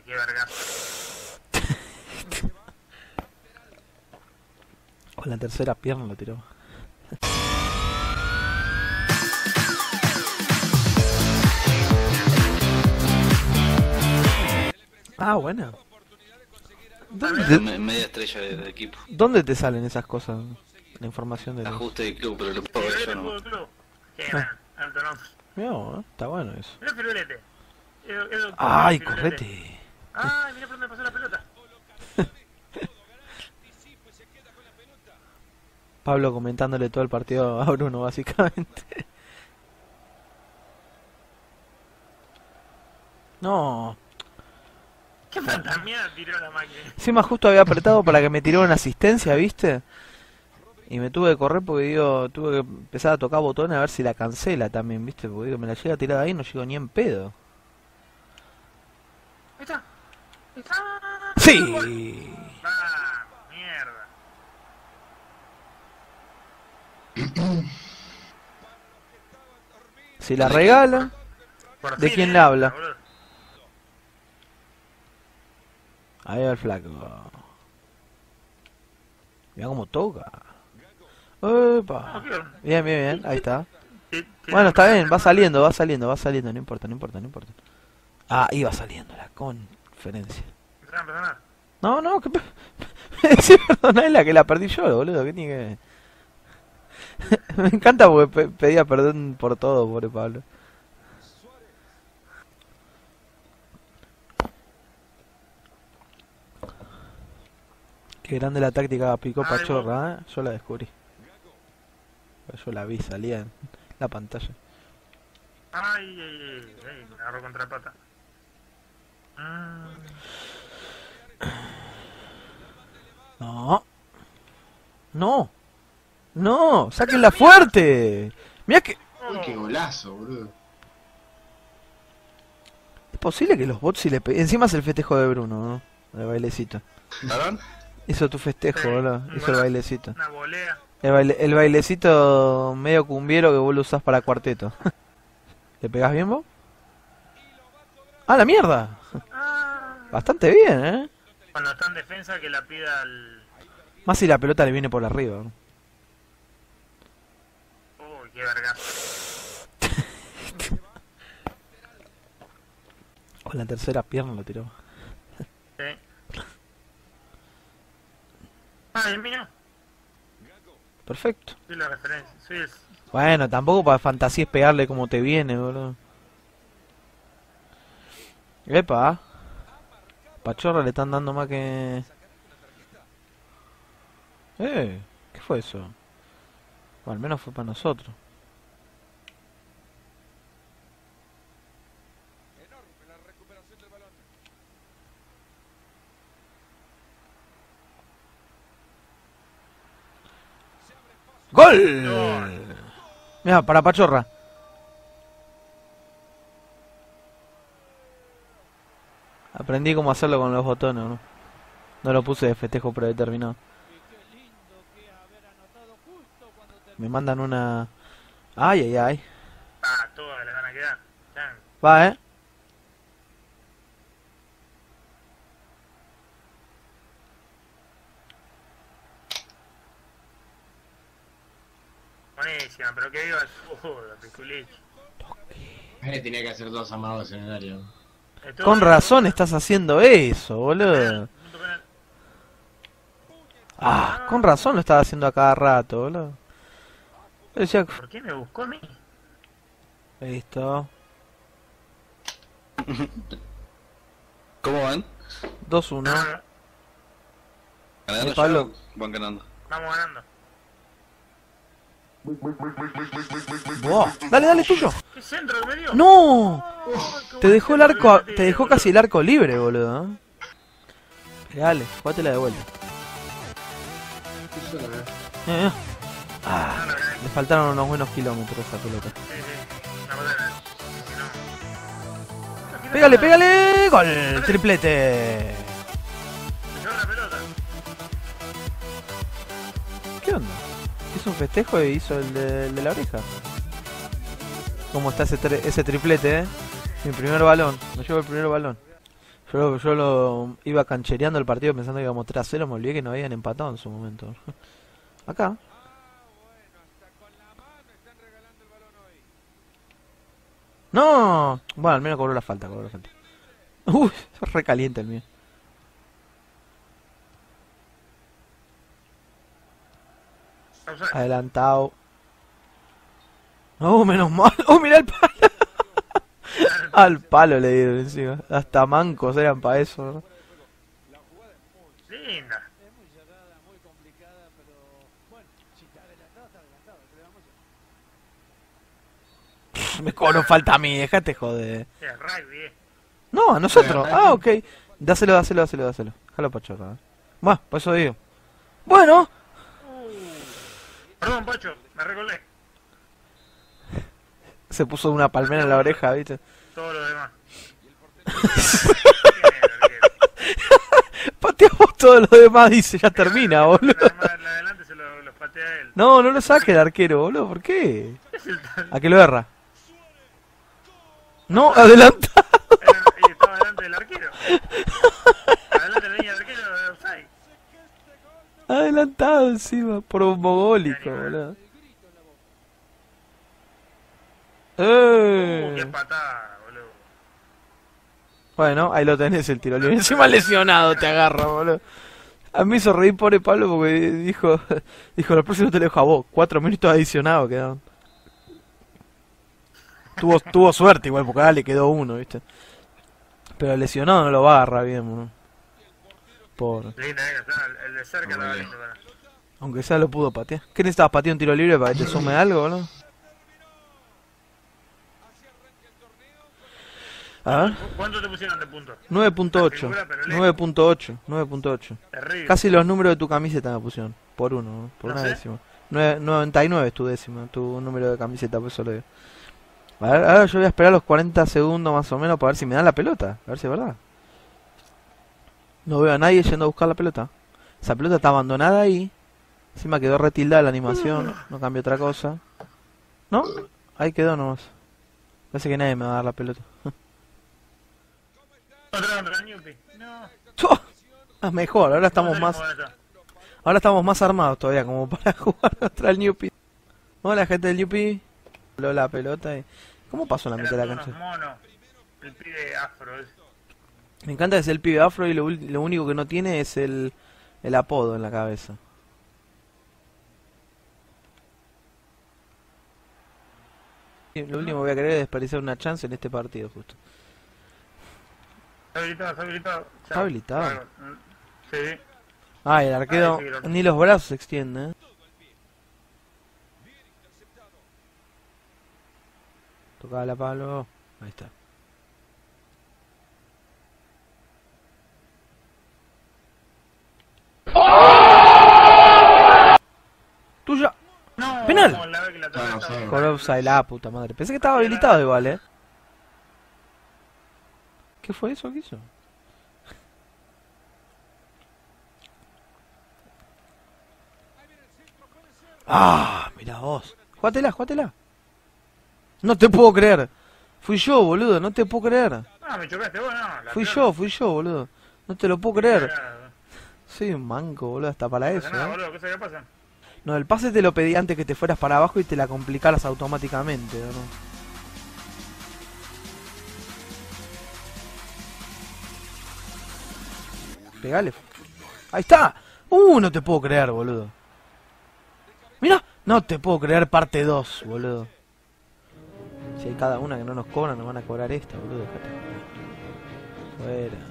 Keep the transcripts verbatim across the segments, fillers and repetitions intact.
qué verga. Con la tercera pierna lo tiró. Ah, bueno. ¿Dónde te, Me- media estrella de, de equipo. ¿Dónde te salen esas cosas? La información de los... Ajuste de club, pero lo puedo ver yo no. Club. Qué gran, alto nombre. Mirá vos, ¿eh? Está bueno eso. Mirá Firulete. Edo- Edo- ¡Ay, Firulete. correte! Ay, mirá por dónde pasó la pelota. Pablo comentándole todo el partido a Bruno, básicamente. No. Qué fantasmía tiró la máquina. Encima justo había apretado para que me tirara una asistencia, ¿viste? Y me tuve que correr porque digo, tuve que empezar a tocar botones a ver si la cancela también, ¿viste? Porque digo, me la llega a tirar ahí y no llego ni en pedo. Ahí está. Ahí está. ¡Sí! Ah, mierda. Si la regala, Por ¿de fin, quién eh, le habla? boludo. Ahí va el flaco. Mira cómo toca. Opa. Bien, bien, bien. Ahí está. Sí, sí, Bueno, está bien. Va no, saliendo, va saliendo, va saliendo. No importa, no importa, no importa. Ah, iba saliendo la conferencia. no, no, no, no. No, no, que... Sí, perdona, es la que la perdí yo, boludo. ¿Qué tiene que...? Me encanta porque pe- pedía perdón por todo, pobre Pablo. Qué grande la táctica picó Ay, Pachorra, ¿eh? Yo la descubrí. Yo la vi, salía en la pantalla. Ay, ay, ay, ay, me agarró contra la pata. Mm. No. No. No, sáquenla fuerte. Mira que... Uy, qué golazo, boludo. Es posible que los bots si le pe... Encima es el festejo de Bruno, ¿no? El bailecito. ¿Varón? Hizo tu festejo, Sí, boludo. un Hizo el golazo. bailecito. Una volea. El, baile... el bailecito medio cumbiero que vos lo usás para cuarteto. ¿Le pegás bien vos? ¡Ah, la mierda! Ah. Bastante bien, ¿eh? Cuando está en defensa que la pida al... Más si la pelota le viene por arriba, ¿no? Uy, qué verga. Con la tercera pierna lo tiró. Sí. Ah, el mío. Perfecto. Soy la referencia. Soy el... Bueno, tampoco para fantasía es pegarle como te viene, boludo. Epa. Pachorra le están dando más que... Eh, ¿qué fue eso? Bueno, al menos fue para nosotros. ¡Gol! Mira, para Pachorra. Aprendí cómo hacerlo con los botones, ¿no? No lo puse de festejo predeterminado. Me mandan una... Ay, ay, ay. Ah, todas le van a quedar. Ya. Va, ¿eh? Buenísima, pero que viva el fútbol, piculich. Eh, tenía que hacer dos amados en el área. Estuvo Con bien, razón ¿no? estás haciendo eso, boludo. Punto penal. Ah, con razón lo estaba haciendo a cada rato, boludo. Yo decía... ¿Por qué me buscó a mí? Listo. ¿Cómo van? dos uno. Ah, ¿Ganando Eh, Pablo. ya o van ganando? vamos ganando. Buah. Dale, dale, tuyo. ¿Qué centro que me dio? ¡No! Oh, qué Te buen dejó el centro que arco... le metí, Te dejó boludo. casi el arco libre, boludo. Dale, jugátela de vuelta. Eso la verdad. Eh, eh. Ah, No, no, no, sí, le faltaron unos buenos kilómetros a esa pelota. sí. Una bolera. Si no- Pégale, pégale. Gol, triplete. Me llevó la pelota. ¿Qué onda? Hizo un festejo y hizo el de, el de la oreja. ¿Cómo está ese, tri- ese triplete, eh? Mi primer balón. Me llevo el primer balón. Yo, yo lo iba canchereando el partido pensando que íbamos tres a cero, me olvidé que no habían empatado en su momento. Acá. ¡No! Bueno, al menos cobró la falta, cobró la falta. Uy, es re caliente el mío. Adelantado. No, menos mal. ¡Oh, mirá el palo! Al palo le dieron encima. Hasta mancos eran para eso, ¿no? Linda. Me cobro falta a mí, dejate joder. Es rugby, eh. No, a nosotros. Ah, ok. Dáselo, dáselo, dáselo, dáselo. Déjalo pachorra. ¿eh? Bueno, por eso digo. Bueno. Perdón, Pacho, me recordé. Se puso una palmera en la oreja, ¿viste? Todo lo demás. Pateamos todo lo demás, dice, ya termina, boludo. La de la adelante se lo, los patea él. No, no lo saque el arquero, boludo, ¿por qué? ¿A qué lo erra? No, adelanta. Y estaba delante del arquero. Adelante de la línea del arquero de offside. Adelantado encima, por un mogólico, boludo. Uh, qué Eh. patada, boludo. Bueno, ahí lo tenés el tiro libre. Encima lesionado te agarra, boludo. A mí me hizo reír pobre Pablo porque dijo, dijo, la próxima te lo dejo a vos. Cuatro minutos adicionados quedaron. Tuvo, tuvo suerte igual porque ahora le quedó uno, ¿viste? Pero lesionado no lo va a agarrar bien, boludo. Por... Linda, eh, está, el- el de cerca estaba lindo para. Aunque sea lo pudo patear. ¿Qué necesitabas, patear un tiro libre para que te sume algo, boludo? A ver. ¿Cuánto te pusieron de puntos? nueve punto ocho. La figura, pero lejos. nueve punto ocho. nueve punto ocho. Terrible. Casi los números de tu camiseta me pusieron. Por uno, ¿no? Por No una sé. décima. Nueve- noventa y nueve es tu décima, tu número de camiseta, por eso lo digo. A ver, ahora yo voy a esperar los cuarenta segundos más o menos para ver si me dan la pelota. A ver si es verdad. No veo a nadie yendo a buscar la pelota. Esa pelota está abandonada ahí. Encima quedó retildada la animación. No cambió otra cosa. ¿No? Ahí quedó nomás. Parece que nadie me va a dar la pelota. Otra contra el Newpi. No. ¡Chua! Ah, mejor, ahora estamos ¿Cómo más... salimos de esa? Ahora estamos más armados todavía como para jugar contra el Newpi. Hola gente del Newpi. Voló la pelota y... ¿Cómo pasó en la mitad de la Eran cancha? unos monos. El pibe afro. ese. Me encanta que es el pibe afro y lo, ul- lo único que no tiene es el, el apodo en la cabeza. Y lo último que voy a querer es desperdiciar una chance en este partido justo. Está habilitado, está habilitado. ¿Está habilitado? Claro. Sí. Ah, el arquero Ay, sí, lo- ni los brazos se extiende, ¿eh? Tocaba la palo. Ahí está. ¡Tuya! No, ¡Penal! la vez que la Bueno, toca, sí. Con offside, la puta madre. Pensé que estaba habilitado igual, ¿eh? ¿Qué fue eso que hizo? Ah, mira vos. Jugátela, jugátela. No te puedo creer. Fui yo, boludo, no te puedo creer. Ah, me chocaste vos, no. la Fui pierna. yo, fui yo, boludo. No te lo puedo creer. Nada, Soy un manco, boludo, hasta para no eso, pasa nada, ¿eh? boludo, ¿qué se pasa? No, el pase te lo pedí antes que te fueras para abajo y te la complicaras automáticamente, ¿o no? Pegale. Ahí está. Uh, no te puedo creer, boludo. Mira, no te puedo creer parte dos, boludo. Si hay cada una que no nos cobran, nos van a cobrar esta, boludo. Dejate joder. Fuera.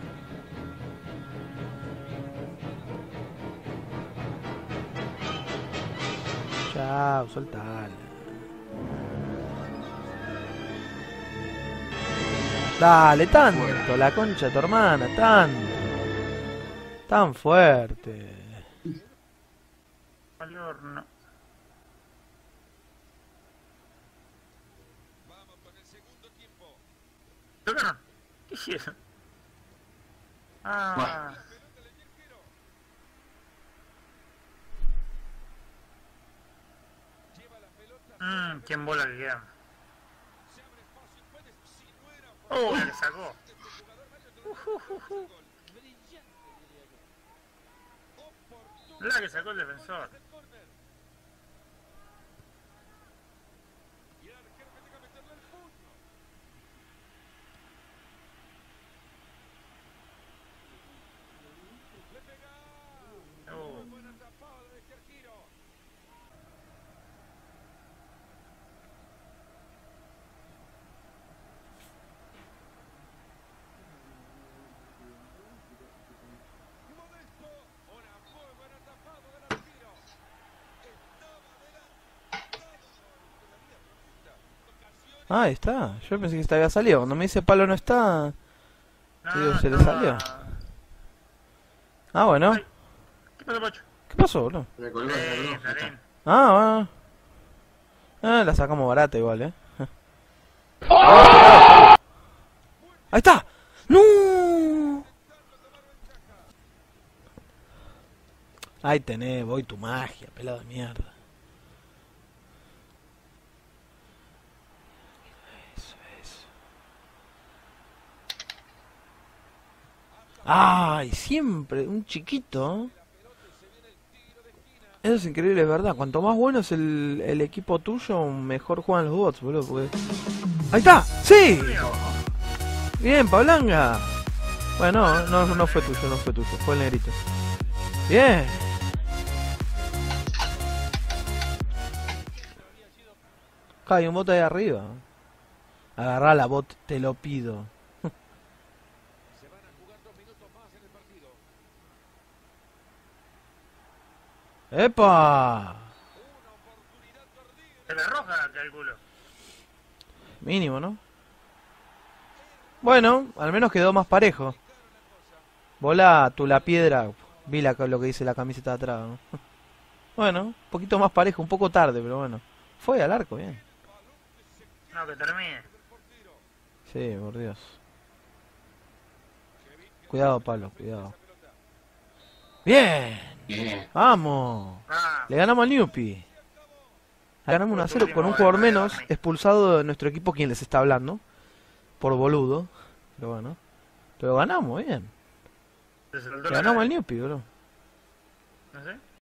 Chao, soltala. Dale, tanto, la concha de tu hermana, tanto. Tan fuerte. Al horno. ¿Tocaron? ¿Qué hicieron? Ah. Mmm, quién bola que queda. Oh, la que sacó. La que sacó el defensor. Oh. Ah, ahí está. Yo pensé que se había salido. Cuando me dice palo no está. No, Digo, ¿se le estaba- salió? Ah, bueno. Ay. ¿Qué pasó, Pacho? ¿Qué pasó, boludo? Me colgó el Eh, reloj, ya está. Darín. Ah, bueno. Ah, la sacamos barata igual, eh. Ahí está. ¡No! Ahí tenés, voy tu magia, pelado de mierda. Eso, eso. Ay, siempre, un chiquito. Eso es increíble, es verdad. Cuanto más bueno es el, el equipo tuyo, mejor juegan los bots, boludo. Porque... ¡Ahí está! ¡Sí! Bien, Pablanga. Bueno, no, no fue tuyo, no fue tuyo, fue el negrito. Bien. Acá hay un bot ahí arriba. Agarrá la bot, te lo pido. ¡Epa! Se la roja, calculo. Mínimo, ¿no? Bueno, al menos quedó más parejo. Bola, tú la piedra. Vi la, lo que dice la camiseta de atrás, ¿no? Bueno, un poquito más parejo, un poco tarde, pero bueno. Fue al arco, bien. No, que termine. Sí, por Dios. Cuidado, Pablo, cuidado. Bien. Bien. Vamos. Ah, Le ganamos al Newpi. Ganamos uno a cero con un jugador menos expulsado de nuestro equipo, quien les está hablando. Por boludo. Pero bueno. Pero ganamos, bien. se soltó Le la ganamos cara. al Newpi, bro. No sé.